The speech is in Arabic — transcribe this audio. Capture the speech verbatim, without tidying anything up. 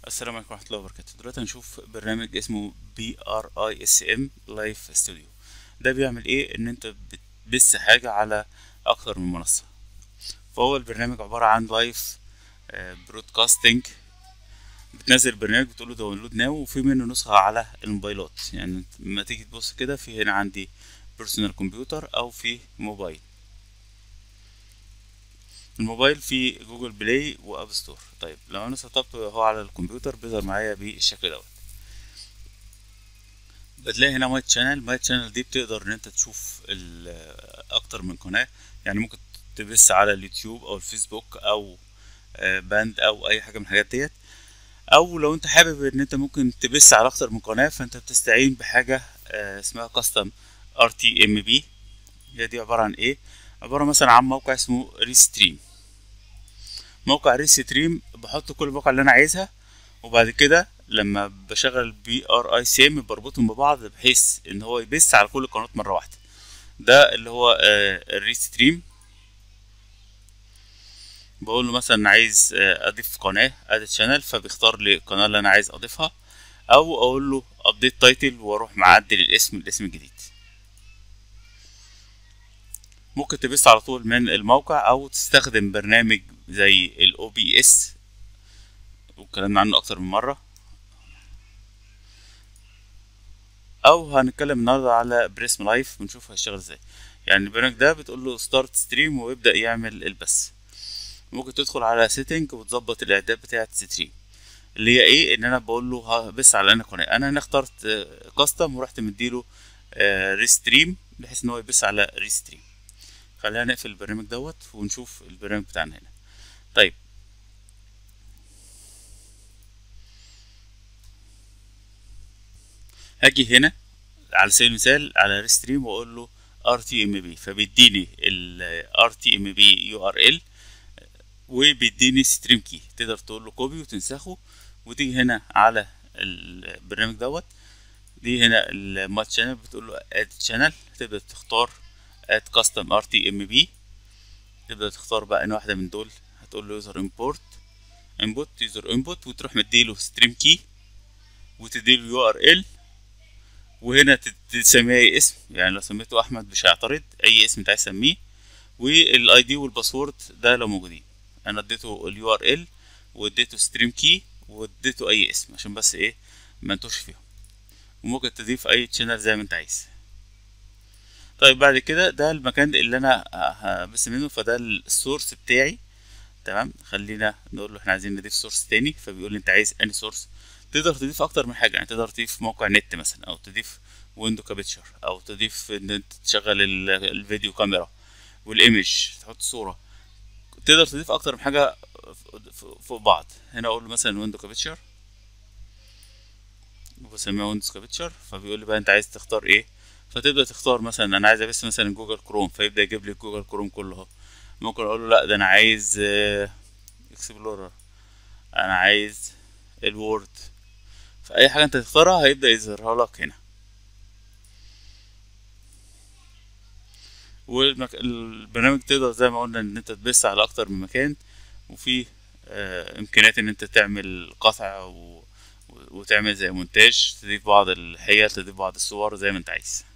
السلام عليكم ورحمة الله وبركاته. دلوقتي هنشوف برنامج اسمه بي ار اي اس ام لايف ستوديو. ده بيعمل ايه؟ ان انت بتبث حاجة على اكتر من منصة. فهو البرنامج عبارة عن لايف برودكاستنج. بتنزل برنامج بتقول له داونلود ناو، وفي منه نسخة على الموبايلات. يعني لما تيجي تبص كده، في هنا عندي بيرسونال كمبيوتر او في موبايل. الموبايل فيه جوجل بلاي واب ستور. طيب لو انا سطبته هو على الكمبيوتر بيظهر معايا بالشكل دوت. بتلاقي هنا ماي تشانل. ماي تشانل دي بتقدر ان انت تشوف اكتر من قناة. يعني ممكن تبث على اليوتيوب او الفيسبوك او باند او اي حاجة من الحاجات ديت. او لو انت حابب ان انت ممكن تبث على اكتر من قناة، فانت بتستعين بحاجة اسمها كاستم ار تي ام بي. هي دي عبارة عن ايه؟ عبارة مثلا عن موقع اسمه ريستريم. موقع ريستريم بحط كل المواقع اللي انا عايزها، وبعد كده لما بشغل بي ار اي سي ام بربطهم ببعض بحيث ان هو يبث على كل القنوات مره واحده. ده اللي هو الريستريم. بقول له مثلا عايز اضيف قناه اد شانل، فبيختار لي القناه اللي انا عايز اضيفها، او اقول له ابديت تايتل واروح معدل الاسم الاسم الجديد. ممكن تبث على طول من الموقع او تستخدم برنامج زي الاو بي اس، واتكلمنا عنه اكتر من مره. او هنتكلم النهارده على بريسم لايف ونشوف هيشتغل ازاي. يعني البرنامج ده بتقول له ستارت ستريم ويبدا يعمل البث. ممكن تدخل على سيتنج وتظبط الاعداد بتاعه ستريم، اللي هي ايه؟ ان انا بقول له هبث على انا قناه. انا هنا اخترت كاستم ورحت مديله ريستريم بحيث ان هو يبث على ريستريم. خلينا نقفل البرنامج دوت ونشوف البرنامج بتاعنا هنا. طيب هاجي هنا على سبيل المثال على ريستريم واقول له ار تي ام بي، فبيديني ال ار تي ام بي يو ار ال، وبيديني ستريم كي. تقدر تقول له كوبي وتنسخه، وتيجي هنا على البرنامج دوت. دي هنا المات شانل بتقول له اد شانل، تبدا تختار اد كاستم ار تي ام بي. تبدا تختار بقى ان واحده من دول. هتقول له يوزر امبورت انبوت يوزر انبوت، وتروح مديله ستريم كي وتديله يو ار ال. وهنا تسميه اي اسم، يعني لو سميته احمد مش هيعترض، اي اسم انت عايز تسميه. والاي دي والباسورد ده لو موجودين. انا اديته اليو ار ال واديته ستريم كي واديته اي اسم عشان بس ايه ما انتوش فيهم. وممكن تضيف اي تشانل زي ما انت عايز. طيب بعد كده ده المكان اللي انا هبث منه، فده السورس بتاعي. تمام. خلينا نقول له احنا عايزين نضيف سورس تاني، فبيقول لي انت عايز اني سورس. تقدر تضيف اكتر من حاجه. يعني تقدر تضيف موقع نت مثلا، او تضيف ويندو كابتشر، او تضيف ان انت تشغل الفيديو كاميرا والايمج تحط صوره. تقدر تضيف اكتر من حاجه فوق بعض. هنا اقول له مثلا ويندو كابتشر وبسميها ويندوز كابتشر، فبيقول لي بقى انت عايز تختار ايه. فتبدا تختار مثلا انا عايز بس مثلا جوجل كروم، فيبدا يجيب لي جوجل كروم كله اهو. ممكن اقول له لا ده انا عايز اكسبلورر، انا عايز الوورد. فاي حاجه انت تختارها هيبدا يظهرها لك هنا. والبرنامج تقدر زي ما قلنا ان انت تبث على اكتر من مكان، وفي آه امكانيات ان انت تعمل قطع و... وتعمل زي مونتاج، تضيف بعض الحيل، تضيف بعض الصور زي ما انت عايز.